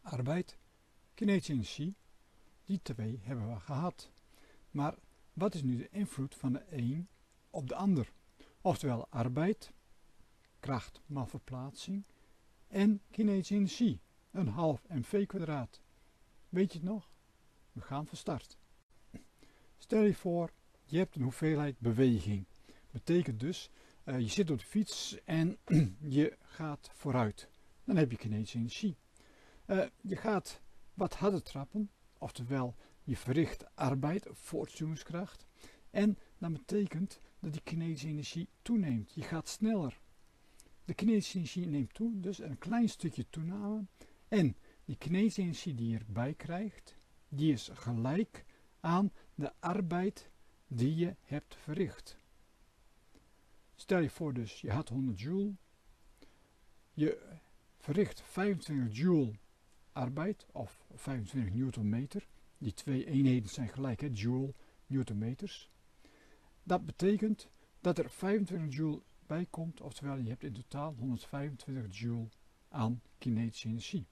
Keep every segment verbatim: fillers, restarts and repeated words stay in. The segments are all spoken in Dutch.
arbeid, kinetische energie, die twee hebben we gehad. Maar wat is nu de invloed van de een op de ander? Oftewel arbeid, kracht maal verplaatsing en kinetische energie, een half mv kwadraat. Weet je het nog? We gaan van start. Stel je voor, je hebt een hoeveelheid beweging. Betekent dus, uh, je zit op de fiets en je gaat vooruit. Dan heb je kinetische energie. Uh, je gaat wat harder trappen, oftewel je verricht arbeid, voortstuwingskracht. En dat betekent dat die kinetische energie toeneemt. Je gaat sneller. De kinetische energie neemt toe, dus een klein stukje toename. En die kinetische energie die je erbij krijgt, die is gelijk aan de arbeid die je hebt verricht. Stel je voor dus, je had honderd joule, je verricht vijfentwintig joule arbeid, of vijfentwintig newtonmeter. Die twee eenheden zijn gelijk, hè, joule, newtonmeters. Dat betekent dat er vijfentwintig joule bij komt, oftewel je hebt in totaal honderdvijfentwintig joule aan kinetische energie.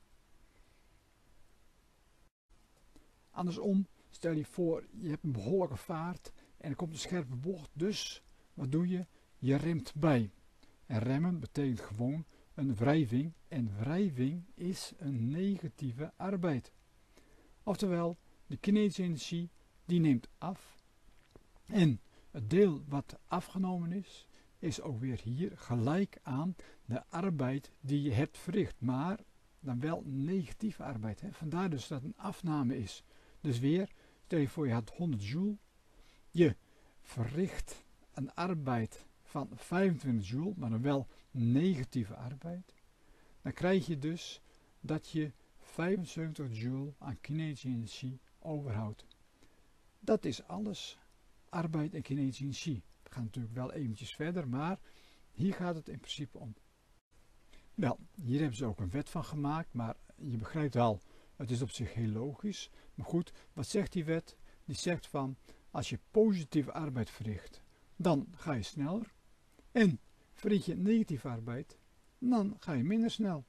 Andersom, stel je voor, je hebt een behoorlijke vaart en er komt een scherpe bocht, dus wat doe je? Je remt bij. En remmen betekent gewoon een wrijving en wrijving is een negatieve arbeid. Oftewel, de kinetische energie die neemt af en het deel wat afgenomen is, is ook weer hier gelijk aan de arbeid die je hebt verricht, maar dan wel negatieve arbeid. Hè? Vandaar dus dat een afname is. Dus weer, stel je voor je had honderd joule, je verricht een arbeid van vijfentwintig joule, maar dan wel negatieve arbeid. Dan krijg je dus dat je vijfenzeventig joule aan kinetische energie overhoudt. Dat is alles, arbeid en kinetische energie. We gaan natuurlijk wel eventjes verder, maar hier gaat het in principe om. Wel, hier hebben ze ook een wet van gemaakt, maar je begrijpt wel, het is op zich heel logisch. Maar goed, wat zegt die wet? Die zegt van, als je positieve arbeid verricht, dan ga je sneller. En verricht je negatieve arbeid, dan ga je minder snel.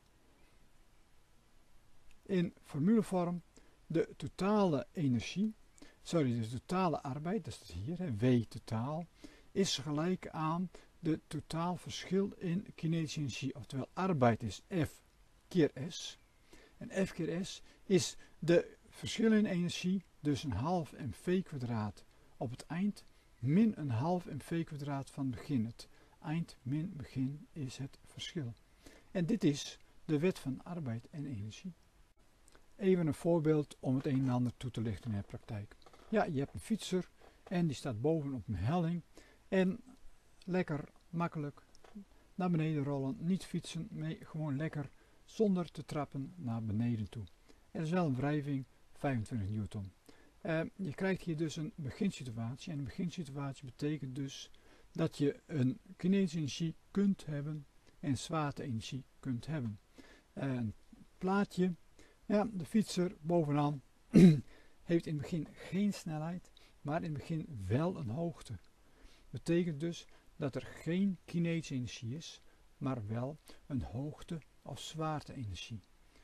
In formulevorm, de totale energie, sorry, de totale arbeid, dat is hier, hè, W totaal, is gelijk aan de totaal verschil in kinetische energie. Oftewel, arbeid is F keer S. En F keer S is de verschil in energie, dus een half mv kwadraat op het eind, min een half mv kwadraat van het begin. Het eind min begin is het verschil. En dit is de wet van arbeid en energie. Even een voorbeeld om het een en ander toe te lichten in de praktijk. Ja, je hebt een fietser en die staat boven op een helling en lekker makkelijk naar beneden rollen, niet fietsen, nee, gewoon lekker zonder te trappen naar beneden toe. Er is wel een wrijving, vijfentwintig newton. Uh, je krijgt hier dus een beginsituatie en een beginsituatie betekent dus dat je een kinetische energie kunt hebben en zwaarte-energie kunt hebben. Uh, een plaatje, ja, de fietser bovenaan heeft in het begin geen snelheid, maar in het begin wel een hoogte. Betekent dus dat er geen kinetische energie is, maar wel een hoogte of zwaarte-energie.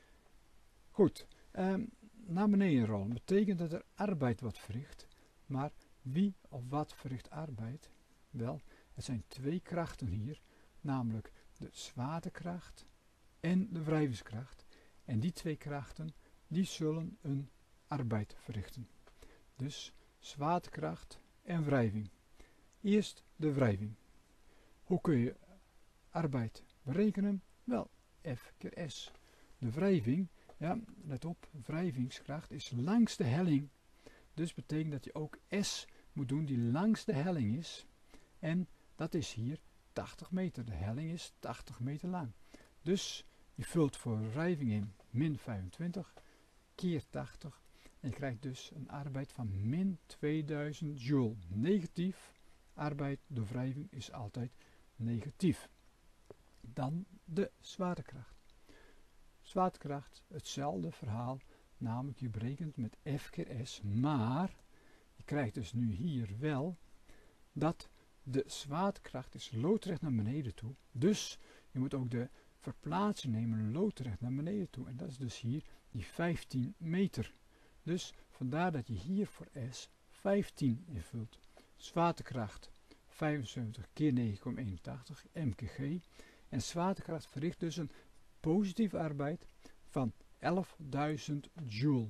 Goed, um, naar beneden rollen betekent dat er arbeid wordt verricht, maar wie of wat verricht arbeid? Wel, er zijn twee krachten hier, namelijk de zwaartekracht en de wrijvingskracht. En die twee krachten, die zullen een arbeid verrichten. Dus zwaartekracht en wrijving. Eerst de wrijving. Hoe kun je arbeid berekenen? Wel, F keer S. De wrijving, ja, let op, wrijvingskracht is langs de helling. Dus betekent dat je ook S moet doen die langs de helling is. En dat is hier tachtig meter. De helling is tachtig meter lang. Dus je vult voor wrijving in min vijfentwintig keer tachtig. En je krijgt dus een arbeid van min tweeduizend joule. Negatief. Arbeid door wrijving is altijd negatief. Dan de zwaartekracht. Zwaartekracht, hetzelfde verhaal, namelijk je berekent met F keer S, maar je krijgt dus nu hier wel dat de zwaartekracht is loodrecht naar beneden toe. Dus je moet ook de verplaatsen, nemen een loodrecht naar beneden toe. En dat is dus hier die vijftien meter. Dus vandaar dat je hier voor S vijftien invult. Zwaartekracht vijfenzeventig keer negen komma eenentachtig M K G. En zwaartekracht verricht dus een positieve arbeid van elfduizend joule.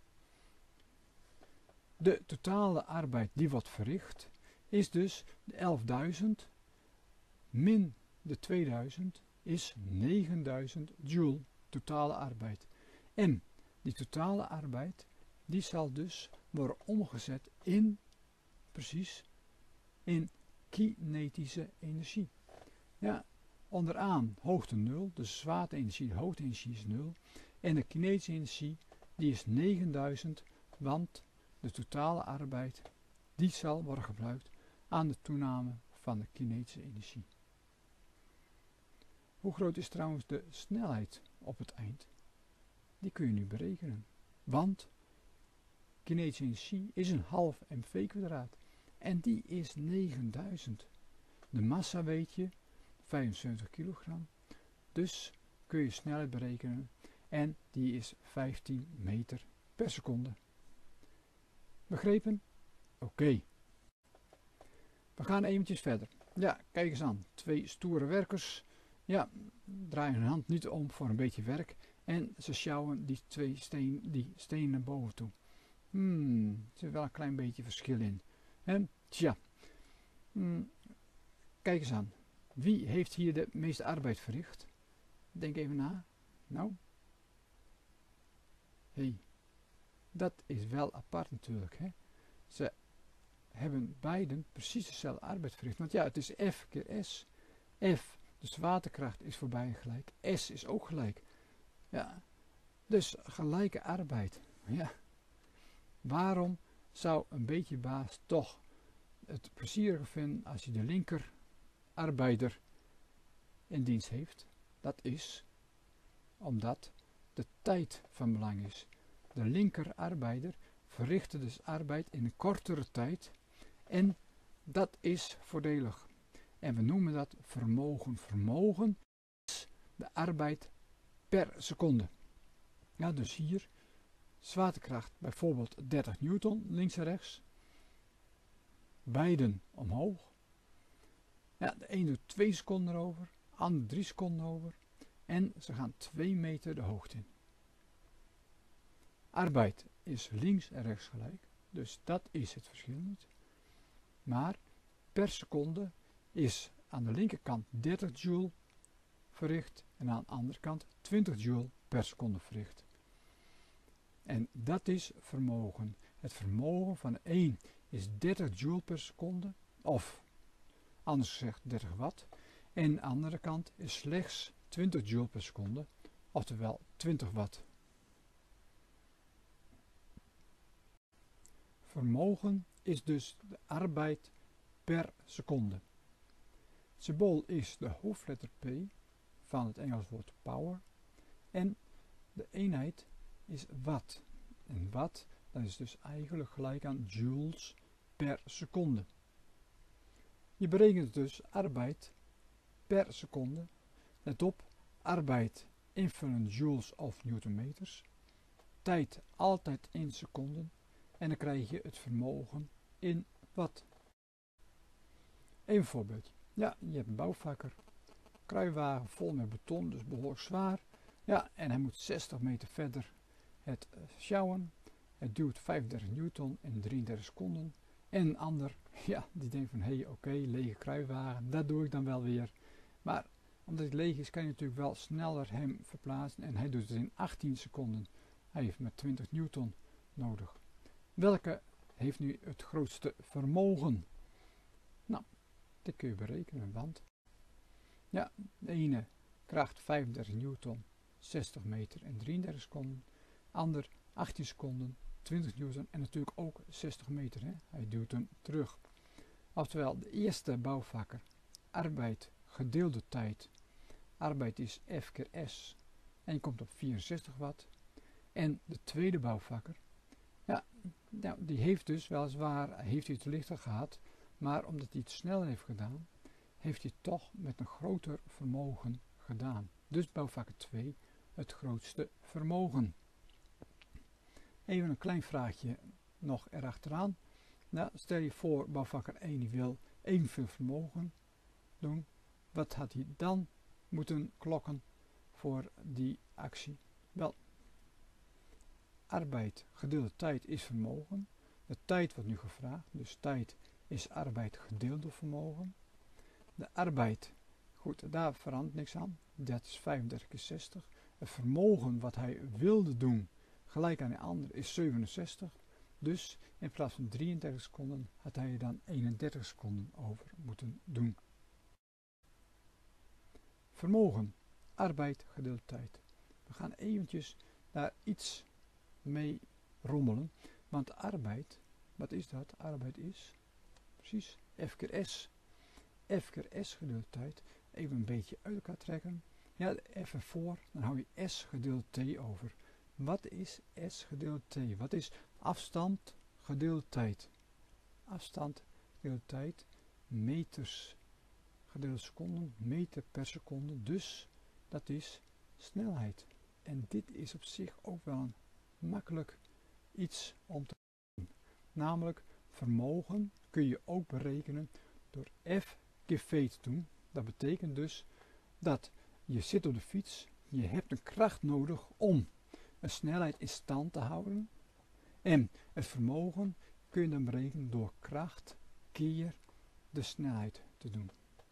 De totale arbeid die wordt verricht is dus de elfduizend min de tweeduizend is negenduizend joule totale arbeid. En die totale arbeid die zal dus worden omgezet in, precies, in kinetische energie. Ja, onderaan hoogte nul, dus zwaarte-energie, de hoogte-energie is nul. En de kinetische energie die is negenduizend, want de totale arbeid die zal worden gebruikt aan de toename van de kinetische energie. Hoe groot is trouwens de snelheid op het eind? Die kun je nu berekenen. Want kinetische energie is een half mv kwadraat. En die is negenduizend. De massa weet je, vijfenzeventig kilogram. Dus kun je snelheid berekenen. En die is vijftien meter per seconde. Begrepen? Oké. Okay. We gaan eventjes verder. Ja, kijk eens aan. Twee stoere werkers. Ja, draaien hun hand niet om voor een beetje werk. En ze sjouwen die twee steen, die stenen naar boven toe. Hmm, er zit wel een klein beetje verschil in. En, tja. Hmm, kijk eens aan. Wie heeft hier de meeste arbeid verricht? Denk even na. Nou. Hé. Hey, dat is wel apart natuurlijk. Hè? Ze hebben beiden precies dezelfde arbeid verricht. Want ja, het is F keer S. F, de zwaartekracht, is voor beiden gelijk. S is ook gelijk. Ja, dus gelijke arbeid. Ja. Waarom zou een beetje baas toch het plezieriger vinden als je de linker arbeider in dienst heeft? Dat is omdat de tijd van belang is. De linker arbeider verrichtte dus arbeid in een kortere tijd en dat is voordelig. En we noemen dat vermogen. Vermogen is de arbeid per seconde. Ja, dus hier zwaartekracht bijvoorbeeld dertig newton, links en rechts. Beiden omhoog. Ja, de een doet twee seconden over, de ander drie seconden over. En ze gaan twee meter de hoogte in. Arbeid is links en rechts gelijk, dus dat is het verschil niet. Maar per seconde is aan de linkerkant dertig joule verricht en aan de andere kant twintig joule per seconde verricht. En dat is vermogen. Het vermogen van de een is dertig joule per seconde, of anders gezegd dertig watt. En de andere kant is slechts twintig joule per seconde, oftewel twintig watt. Vermogen is dus de arbeid per seconde. Het symbool is de hoofdletter P van het Engels woord power en de eenheid is watt. En watt, dat is dus eigenlijk gelijk aan joules per seconde. Je berekent dus arbeid per seconde. Let op, arbeid invullen joules of newtonmeters. Tijd altijd in seconden. En dan krijg je het vermogen in watt. Even een voorbeeldje. Ja, je hebt een bouwvakker. Kruiwagen vol met beton, dus behoorlijk zwaar. Ja, en hij moet zestig meter verder het uh, sjouwen. Het duwt vijfendertig newton in drieëndertig seconden. En een ander, ja, die denkt van, hé, hey, oké, okay, lege kruiwagen, dat doe ik dan wel weer. Maar omdat het leeg is, kan je natuurlijk wel sneller hem verplaatsen. En hij doet het in achttien seconden. Hij heeft maar twintig newton nodig. Welke heeft nu het grootste vermogen? Nou, dat kun je berekenen, want ja, de ene krijgt vijfendertig newton, zestig meter en drieëndertig seconden. Ander achttien seconden, twintig newton en natuurlijk ook zestig meter. Hè? Hij duwt hem terug. Oftewel, de eerste bouwvakker, arbeid gedeelde tijd. Arbeid is F keer S en je komt op vierenzestig watt. En de tweede bouwvakker, ja, nou, die heeft dus weliswaar, heeft hij het lichter gehad, maar omdat hij het sneller heeft gedaan, heeft hij het toch met een groter vermogen gedaan. Dus bouwvakker twee het grootste vermogen. Even een klein vraagje nog erachteraan. Nou, stel je voor, bouwvakker één die wil evenveel vermogen doen. Wat had hij dan moeten klokken voor die actie? Wel, arbeid gedeeld door tijd is vermogen. De tijd wordt nu gevraagd, dus tijd is arbeid gedeeld door vermogen. De arbeid, goed, daar verandert niks aan. Dat is vijfendertig keer zestig. Het vermogen wat hij wilde doen, gelijk aan de ander, is zevenenzestig. Dus in plaats van drieëndertig seconden had hij dan eenendertig seconden over moeten doen. Vermogen, arbeid gedeeld door tijd. We gaan eventjes daar iets mee rommelen. Want arbeid, wat is dat? Arbeid is precies F keer S. F keer S gedeeld door tijd. Even een beetje uit elkaar trekken. Ja, F ervoor, dan hou je S gedeeld T over. Wat is S gedeeld T? Wat is afstand gedeeld tijd? Afstand gedeeld tijd, meters gedeeld seconden, meter per seconde. Dus dat is snelheid. En dit is op zich ook wel een makkelijk iets om te doen. Namelijk vermogen kun je ook berekenen door F keer V te doen. Dat betekent dus dat je zit op de fiets, je hebt een kracht nodig om een snelheid in stand te houden. En het vermogen kun je dan berekenen door kracht keer de snelheid te doen.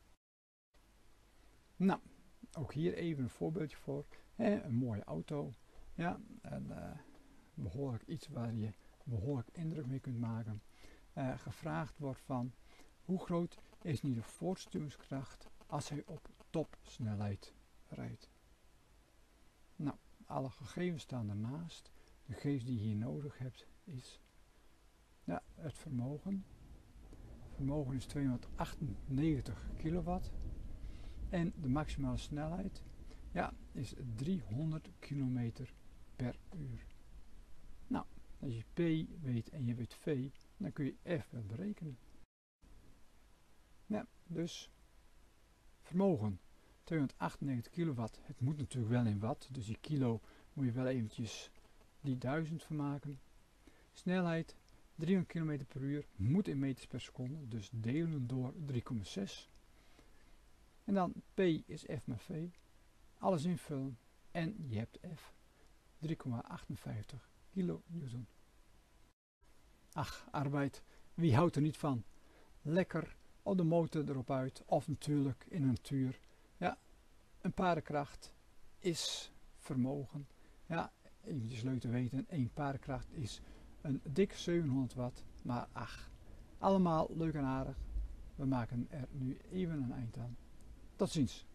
Nou, ook hier even een voorbeeldje voor. He, een mooie auto. Ja, en, uh, behoorlijk iets waar je behoorlijk indruk mee kunt maken. Uh, gevraagd wordt van hoe groot is nu de voortstuwingskracht als hij op topsnelheid rijdt. Nou, alle gegevens staan ernaast. De gegevens die je hier nodig hebt is ja, het vermogen. Het vermogen is tweehonderdachtennegentig kilowatt. En de maximale snelheid ja, is driehonderd kilometer per uur. Nou, als je P weet en je weet V, dan kun je F wel berekenen. Ja, dus vermogen tweehonderdachtennegentig kilowatt. Het moet natuurlijk wel in watt, dus die kilo moet je wel eventjes die duizend van maken. Snelheid driehonderd kilometer per uur, moet in meters per seconde, dus delen door drie komma zes. En dan P is F maar V. Alles invullen en je hebt F. drie komma achtenvijftig kilonewton. Ach, arbeid. Wie houdt er niet van? Lekker op de motor erop uit. Of natuurlijk in de natuur. Ja, een paardenkracht is vermogen. Ja, eventjes leuk te weten. één paardenkracht is een dik zevenhonderd watt. Maar ach, allemaal leuk en aardig. We maken er nu even een eind aan. Tot ziens.